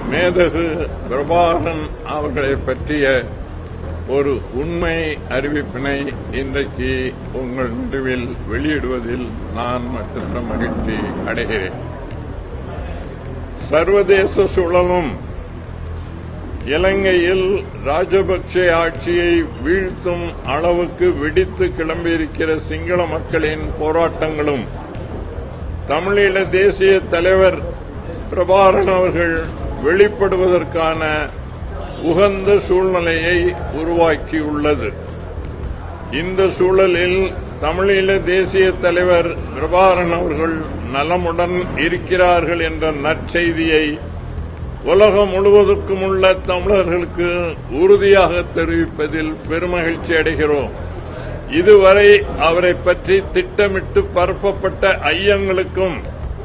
மேதகு பிரபாகரன் அவர்களை பற்றிய ஒரு உண்மை அறிவிப்பினை இன்றைக்கு உங்கள் நடுவில் வெளியிடுவதில் நான் மற்றற்ற மகிழ்ச்சி அடைகிறேன். சர்வதேச சூழலும் இலங்கையில் ராஜபக்சே ஆட்சியை வீழ்த்தும் அளவுக்கு வெடித்து கிளம்பியிருக்கிற சிங்கள மக்களின் போராட்டங்களும் தமிழீழ தேசிய தலைவர் பிரபாகரன் அவர்கள் வெளிப்படுவதற்கான உகந்த சூழ்நிலையை உருவாக்கியுள்ளது. இந்த சூழலில் தமிழீழ தேசிய தலைவர் பிரபாகரன் அவர்கள் நலமுடன் இருக்கிறார்கள் என்ற நற்செய்தியை உலகம் முழுவதற்கும் உள்ள தமிழர்களுக்கு உறுதியாக தெரிவிப்பதில் பெருமகிழ்ச்சி அடைகிறோம். இதுவரை அவரை பற்றி திட்டமிட்டு பரப்பப்பட்ட ஐயங்களுக்கும்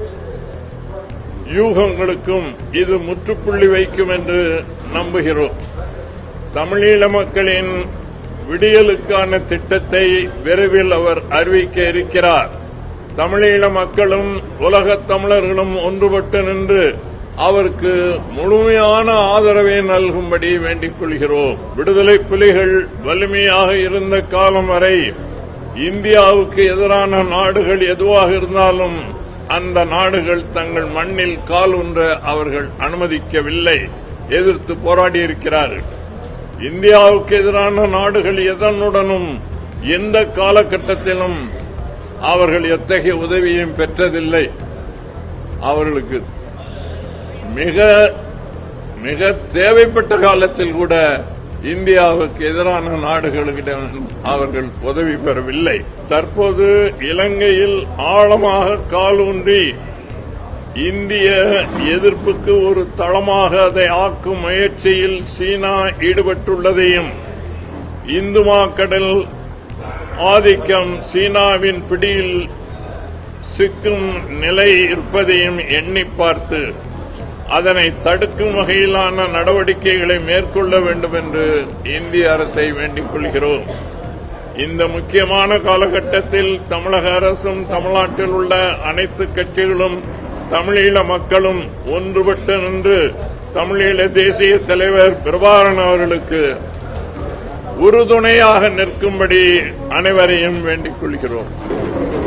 யூகங்களுக்கும் இது முற்றுப்புள்ளி வைக்கும் என்று நம்புகிறோம். தமிழீழ மக்களின் விடியலுக்கான திட்டத்தை விரைவில் அவர் அறிவிக்க இருக்கிறார். தமிழீழ மக்களும் உலகத் தமிழர்களும் ஒன்றுபட்டு நின்று அவருக்கு முழுமையான ஆதரவை நல்கும்படி வேண்டிக் கொள்கிறோம். விடுதலை புலிகள் வலிமையாக இருந்த காலம் வரை இந்தியாவுக்கு எதிரான நாடுகள் எதுவாக இருந்தாலும் அந்த நாடுகள் தங்கள் மண்ணில் கால் ஊன்ற அவர்கள் அனுமதிக்கவில்லை, எதிர்த்து போராடியிருக்கிறார்கள். இந்தியாவுக்கு எதிரான நாடுகள் எதனுடனும் எந்த காலகட்டத்திலும் அவர்கள் எத்தகைய உதவியும் பெற்றதில்லை. அவர்களுக்கு மிக மிக தேவைப்பட்ட காலத்தில் கூட இந்தியாவுக்கு எதிரான நாடுகளிடம் அவர்கள் உதவி பெறவில்லை. தற்போது இலங்கையில் ஆழமாக காலூன்றி இந்திய எதிர்ப்புக்கு ஒரு தளமாக அதை ஆக்கும் முயற்சியில் சீனா ஈடுபட்டுள்ளதையும் இந்து மாக்கடல் ஆதிக்கம் சீனாவின் பிடியில் சிக்கும் நிலை இருப்பதையும் எண்ணி பார்த்து அதனை தடுக்கும் வகையிலான நடவடிக்கைகளை மேற்கொள்ள வேண்டும் என்று இந்திய அரசை வேண்டிக் கொள்கிறோம். இந்த முக்கியமான காலகட்டத்தில் தமிழக அரசும் தமிழ்நாட்டில் உள்ள அனைத்து கட்சிகளும் தமிழீழ மக்களும் ஒன்றுபட்டு நின்று தமிழீழ தேசிய தலைவர் பிரபாகரன் அவர்களுக்கு உறுதுணையாக நிற்கும்படி அனைவரையும் வேண்டிக் கொள்கிறோம்.